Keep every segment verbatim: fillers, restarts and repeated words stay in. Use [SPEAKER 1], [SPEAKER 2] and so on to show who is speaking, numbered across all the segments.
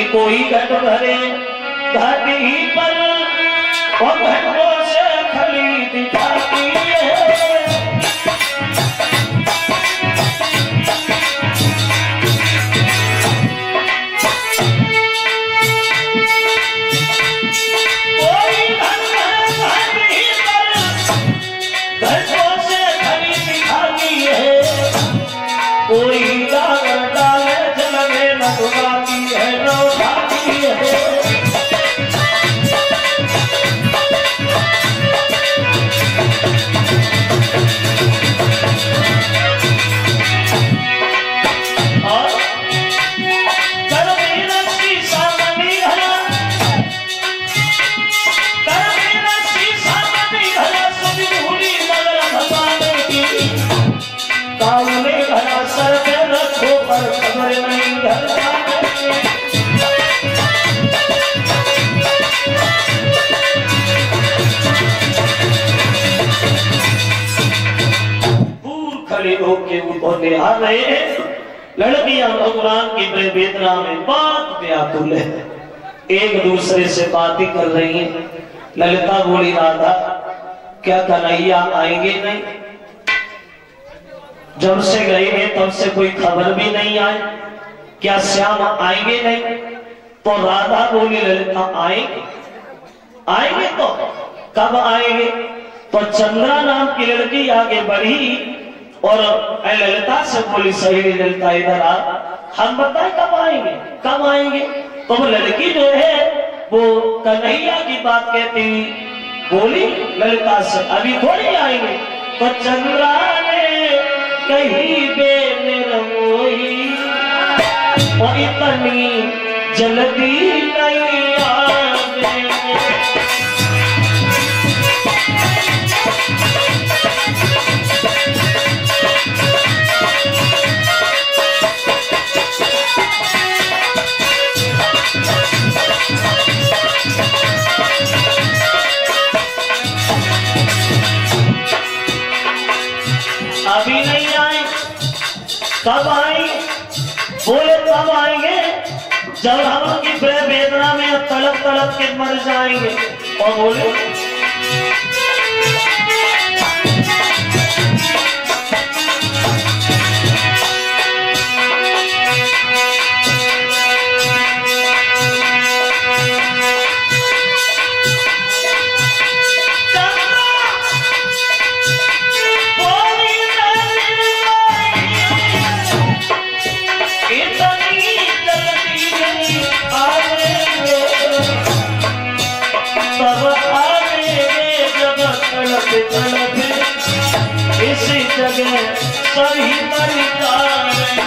[SPEAKER 1] कि कोई घट भरे घाटी पर और घटों से खली दिखाती है। कोई घट घाटी पर घटों से खली दिखाती है। कोई डाल डाले जलवे न डुबाती है न उठाती है। के उन्होंने आ रहे हैं। लड़कियां भगवान की वेदना में बात व्याकुल है, एक दूसरे से बातें कर रही हैं। ललिता बोली राधा क्या कन्हैया आएंगे नहीं? जब से गए हैं तब से कोई खबर भी नहीं आई, क्या श्याम आएंगे नहीं? तो राधा बोली ललिता आएंगे, आएंगे तो कब आएंगे? तो चंद्रा नाम की लड़की आगे बढ़ी और ललिता से बोली सहेली ललिता इधर आ, हम बताए कब आएंगे कब आएंगे? तो वो लड़की जो है वो कन्हैया की बात कहती बोली ललिता से अभी थोड़ी आएंगे। तो चंद्रा ने कहीं बेनिरमोई और इतनी जल्दी नहीं आवे। अभी नहीं आए, कब आए? बोले कब आएंगे जब हम उनकी वेदना में तड़प तड़प के मर जाएंगे। और बोले इसी जगह सही परिकार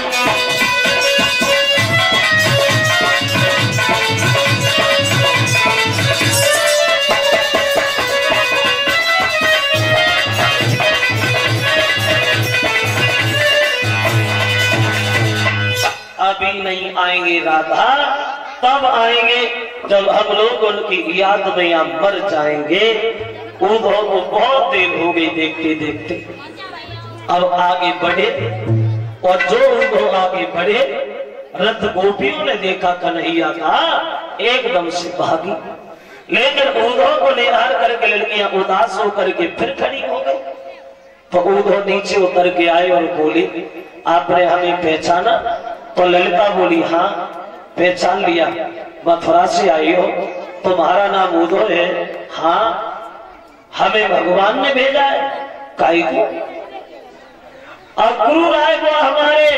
[SPEAKER 1] अभी नहीं आएंगे राधा, तब आएंगे जब हम लोग उनकी याद में यहाँ मर जाएंगे। उधर को बहुत देर हो गई देखते देखते, अब आगे बढ़े और जो उनको आगे बढ़े रथ गोपियों ने देखा कन्हैया का एकदम से भागी, लेकिन उधर को निहार करके लड़कियां उदास होकर के फिर खड़ी हो गई। तो उधर नीचे उतर के आए और बोली आपने हमें पहचाना? तो ललिता बोली हाँ पहचान लिया, मथुरा से आई हो, तुम्हारा नाम उधर है? हाँ हमें भगवान ने भेजा है। काई को? अक्रूर आए वो हमारे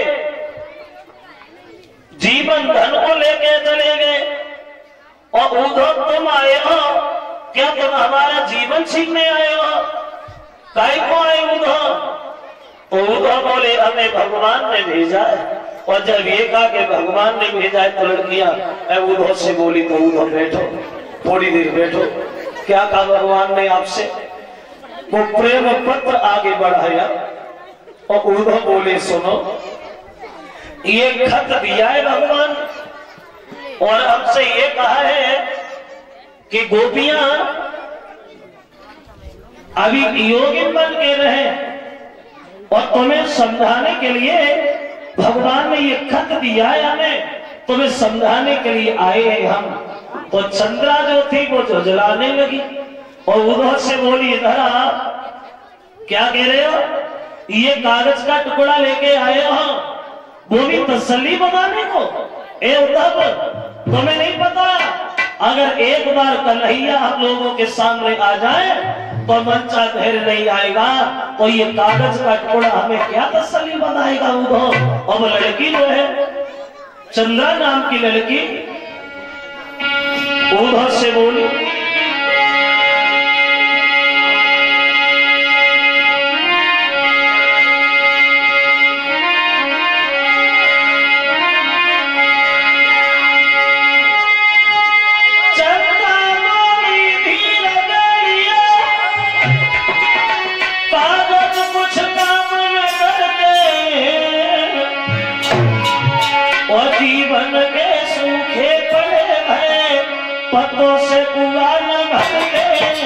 [SPEAKER 1] जीवन धन को लेके चले गए और उधर तुम आए हो, क्या तुम हमारा जीवन छीनने आए हो? काई को आए उधर? तो उधर बोले हमें भगवान ने भेजा है। और जब ये कहा कि भगवान ने भेजा है तो लड़कियां उधर से बोली तो उधर बैठो, थोड़ी देर बैठो। क्या कहा भगवान ने आपसे? वो प्रेम पत्र आगे बढ़ाया और उधर बोले सुनो ये खत दिया है भगवान और हमसे ये कहा है कि गोपियां अभी योगिन बन के रहे और तुम्हें समझाने के लिए भगवान ने ये खत दिया है हमें तुम्हें समझाने के लिए आए हैं हम। तो चंद्रा जो थी वो झुंझलाने लगी और उधर से बोली, इधर आप क्या कह रहे हो, ये कागज का टुकड़ा लेके आए हो, बोली तसल्ली बताने को। ए उद्धव, तुम्हें नहीं पता अगर एक बार कन्हैया हम लोगों के सामने आ जाए तो मंचा धैर्य नहीं आएगा, तो ये कागज का टुकड़ा हमें क्या तसल्ली बताएगा। उद्धव अब लड़की जो है चंद्रा नाम की लड़की उद्धव से बोली, जीवन के सूखे पड़े हैं पत्तों से कुआ न भरते।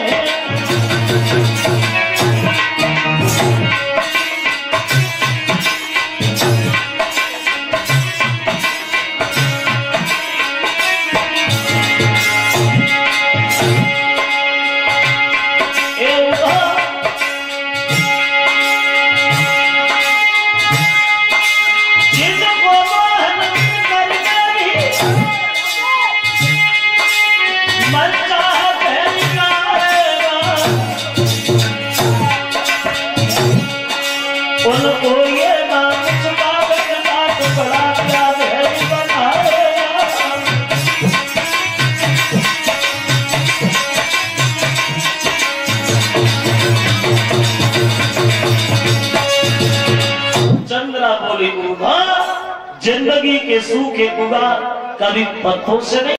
[SPEAKER 1] उनको ये नाम सुनावत नाथ बड़ा प्यार है बनाया। चंद्रा बोली, उभा जिंदगी के सूखे कुआ कभी पत्थों से नहीं